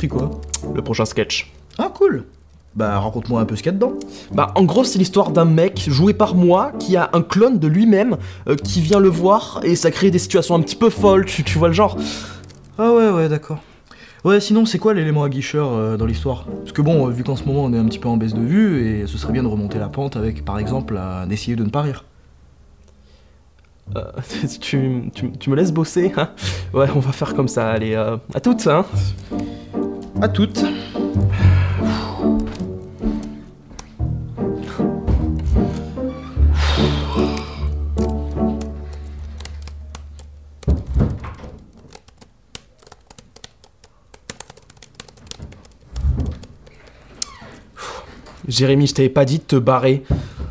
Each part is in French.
écrit quoi? Le prochain sketch. Ah cool. Bah raconte-moi un peu ce qu'il y a dedans. Bah en gros c'est l'histoire d'un mec joué par moi qui a un clone de lui-même qui vient le voir et ça crée des situations un petit peu folles, tu vois le genre. Ah ouais d'accord. Ouais sinon c'est quoi l'élément aguicheur dans l'histoire? Parce que bon, vu qu'en ce moment on est un petit peu en baisse de vue, et ce serait bien de remonter la pente avec par exemple d'essayer de ne pas rire. Tu me laisses bosser, hein? Ouais, on va faire comme ça, allez, à toutes, hein? À toutes. Jérémy, je t'avais pas dit de te barrer.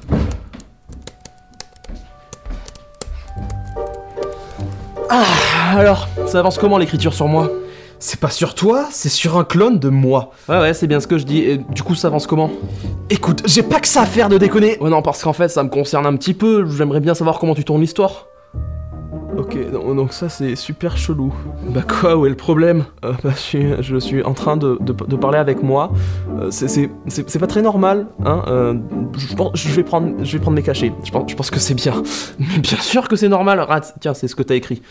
Ah, alors, ça avance comment l'écriture sur moi? C'est pas sur toi, c'est sur un clone de moi. Ouais, c'est bien ce que je dis. Et du coup, ça avance comment? Écoute, j'ai pas que ça à faire de déconner. Ouais, non, parce qu'en fait, ça me concerne un petit peu. J'aimerais bien savoir comment tu tournes l'histoire. Ok, donc ça, c'est super chelou. Bah quoi, où est le problème? Je suis en train de parler avec moi. C'est pas très normal, hein. Je vais prendre mes cachets. Je pense que c'est bien. Mais bien sûr que c'est normal. Tiens, c'est ce que t'as écrit.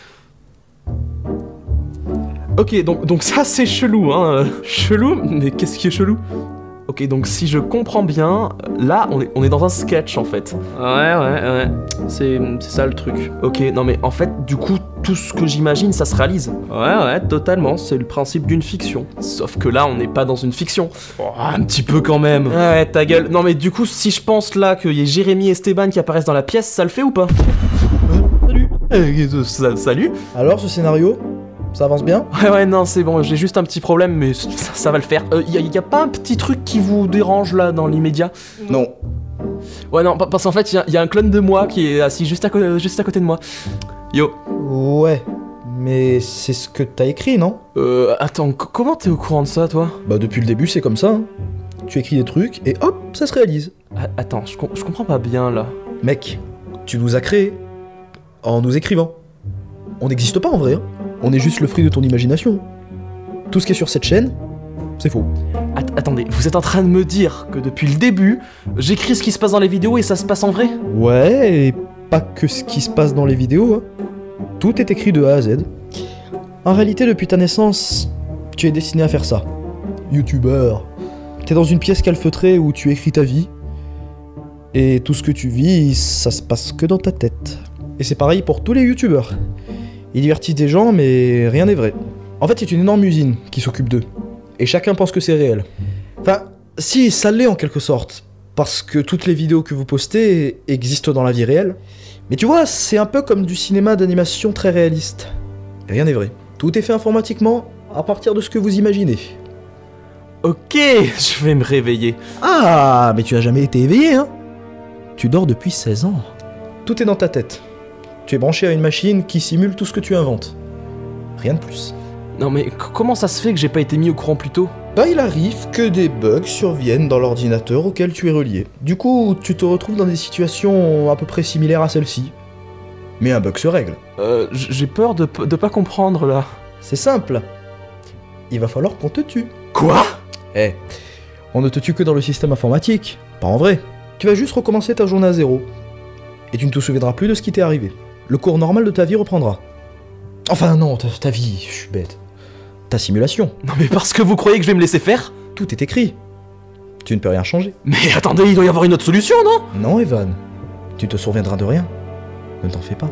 Ok, donc ça c'est chelou, hein. Chelou? Mais qu'est-ce qui est chelou? Ok, donc si je comprends bien, là on est dans un sketch en fait. Ouais. C'est ça le truc. Ok, non mais en fait, du coup, tout ce que j'imagine, ça se réalise. Ouais, totalement, c'est le principe d'une fiction. Sauf que là, on n'est pas dans une fiction. Oh, un petit peu quand même. Ouais, ta gueule. Non mais du coup, si je pense là qu'il y ait Jérémy et Esteban qui apparaissent dans la pièce, ça le fait ou pas? Salut. Salut. Alors ce scénario? Ça avance bien? Ouais, non, c'est bon, j'ai juste un petit problème, mais ça va le faire. Y a pas un petit truc qui vous dérange là dans l'immédiat? Non. Ouais, non, parce qu'en fait, y a un clone de moi qui est assis juste à côté de moi. Yo. Ouais, mais c'est ce que t'as écrit, non? Attends, comment t'es au courant de ça, toi? Bah depuis le début, c'est comme ça, hein. Tu écris des trucs, et hop, ça se réalise. Attends, je comprends pas bien, là. Mec, tu nous as créés en nous écrivant. On n'existe pas en vrai, hein. On est juste le fruit de ton imagination. Tout ce qui est sur cette chaîne, c'est faux. Attendez, vous êtes en train de me dire que depuis le début, j'écris ce qui se passe dans les vidéos et ça se passe en vrai? Ouais, et pas que ce qui se passe dans les vidéos, hein. Tout est écrit de A à Z. En réalité, depuis ta naissance, tu es destiné à faire ça. Youtubeur. T'es dans une pièce calfeutrée où tu écris ta vie. Et tout ce que tu vis, ça se passe que dans ta tête. Et c'est pareil pour tous les youtubeurs. Ils divertissent des gens, mais rien n'est vrai. En fait, c'est une énorme usine qui s'occupe d'eux. Et chacun pense que c'est réel. Enfin, si, ça l'est en quelque sorte. Parce que toutes les vidéos que vous postez existent dans la vie réelle. Mais tu vois, c'est un peu comme du cinéma d'animation très réaliste. Rien n'est vrai. Tout est fait informatiquement à partir de ce que vous imaginez. Ok, je vais me réveiller. Ah, mais tu as jamais été éveillé, hein? Tu dors depuis 16 ans. Tout est dans ta tête. Tu es branché à une machine qui simule tout ce que tu inventes. Rien de plus. Non mais comment ça se fait que j'ai pas été mis au courant plus tôt? Bah il arrive que des bugs surviennent dans l'ordinateur auquel tu es relié. Du coup, tu te retrouves dans des situations à peu près similaires à celle-ci. Mais un bug se règle. J'ai peur de pas comprendre là. C'est simple. Il va falloir qu'on te tue. Quoi? On ne te tue que dans le système informatique, pas en vrai. Tu vas juste recommencer ta journée à zéro. Et tu ne te souviendras plus de ce qui t'est arrivé. Le cours normal de ta vie reprendra. Enfin non, ta vie, je suis bête. Ta simulation. Non mais parce que vous croyez que je vais me laisser faire? Tout est écrit. Tu ne peux rien changer. Mais attendez, il doit y avoir une autre solution, non? Non, Evan. Tu te souviendras de rien. Ne t'en fais pas.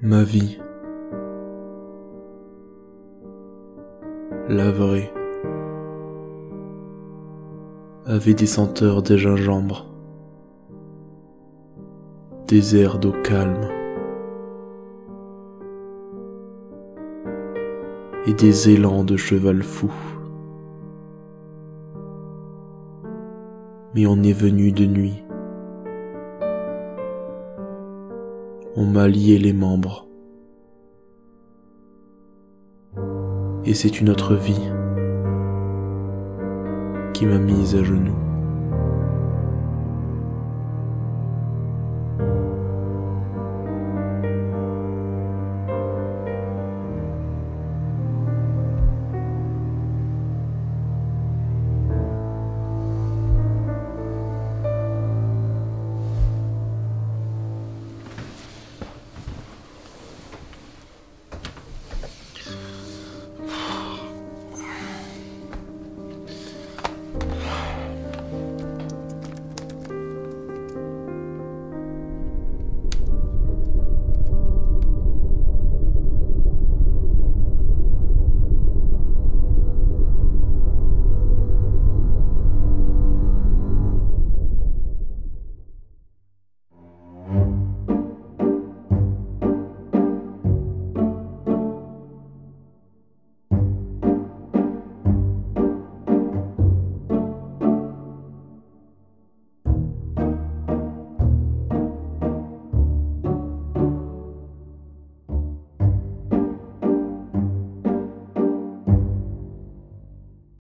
Ma vie, la vraie, avait des senteurs de gingembre, des airs d'eau calme et des élans de cheval fou. Mais on est venu de nuit. On m'a lié les membres. Et c'est une autre vie qui m'a mise à genoux.